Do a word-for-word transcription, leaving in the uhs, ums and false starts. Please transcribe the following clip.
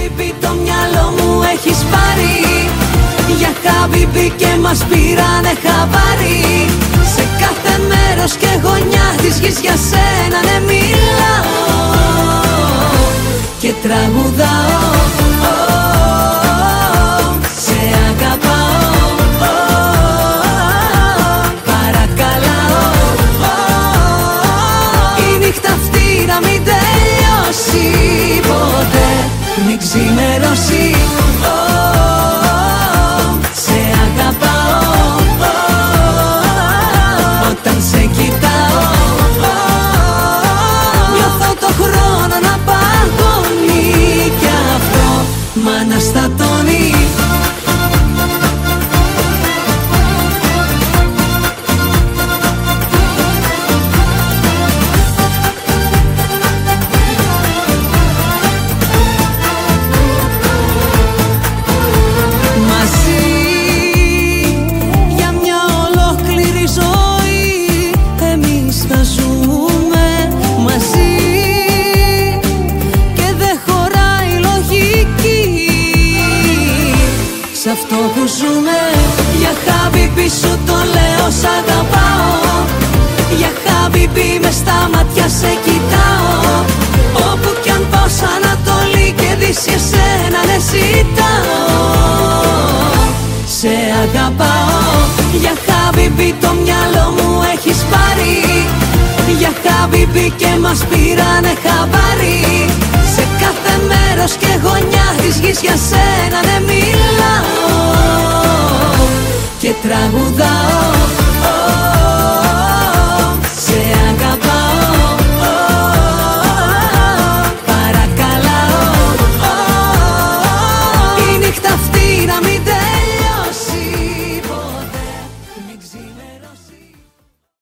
χάμπιμπι το μυαλό μου έχεις πάρει. Για χάμπιμπι και μας πήρανε χαμπάρι. Σε κάθε μέρος και γωνιά της γης για σένα ναι μιλάω και τραγουδάω. Σε αγαπάω, παρακαλάω. Η νύχτα αυτή να μην τελειώσει ποτέ, μην ξημερώσει. Σε αγαπάω, όταν σε κοιτάω νιώθω το χρόνο να παγώνει κι αυτό μ' αναστατώνει. Σ' αυτό που ζούμε, για χάμπιμπι σου το λέω σ' αγαπάω. Για χάμπιμπι μες στα μάτια σε κοιτάω. Όπου κι αν πάω σ' Ανατολή και Δύση εσένα ναι ζητάω. Σε αγαπάω, για χάμπιμπι το μυαλό μου έχεις πάρει. Για χάμπιμπι και μας πήρανε χαμπάρι. Σε κάθε μέρος και γωνιά της γης για σένα ναι μιλάω και τραγουδάω.